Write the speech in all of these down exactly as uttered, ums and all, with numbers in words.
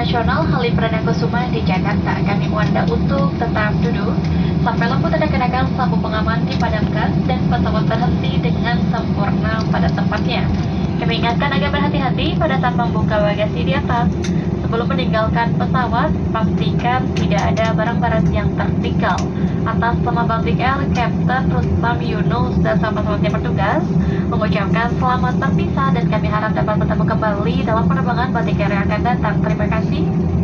Internasional Halim Perdana Kusuma di Jakarta. Kami Anda untuk tetap duduk sampai lampu tanda kenakan lampu pengaman dipadamkan dan pesawat berhenti dengan sempurna pada tempatnya. Kami ingatkan agar berhati-hati pada saat membuka bagasi di atas. Sebelum meninggalkan pesawat, pastikan tidak ada barang-barang yang tertinggal. Atas nama Batik Air, Kapten Rustam Yunus dan sahabat-sahabatnya bertugas mengucapkan selamat berpisah dan kami harap dapat bertemu kembali dalam penerbangan Batik Air yang akan datang. Terima kasih.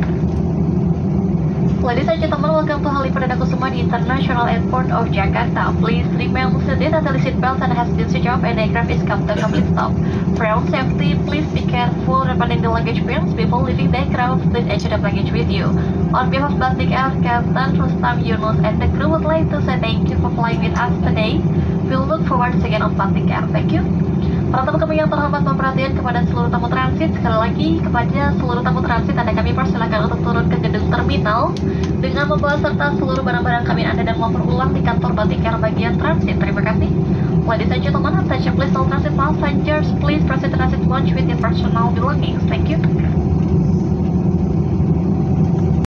Ladies and gentlemen, welcome to Halim Perdana Kusuma di International Airport of Jakarta. Please remain seated until the seat belts and has been switched off and the aircraft is come to complete stop. For your safety, please be careful regarding the luggage bins before leaving the aircraft. Please ensure the luggage with you. On behalf of Batik Air, Kapten Rustam Yunus and the crew would like to say thank you for flying with us today. We look forward to again on Batik Air. Thank you. Para tamu kami yang terhormat, memperhatikan kepada seluruh tamu transit. Sekali lagi kepada seluruh tamu transit, Anda kami persilakan untuk turun ke gedung terminal dengan membawa serta seluruh barang-barang kami Anda dan memperulang di kantor Batik Air bagian transit. Terima kasih. Ladies and gentlemen, attention please all transit passengers, please proceed to transit lounge with your personal belongings. Thank you.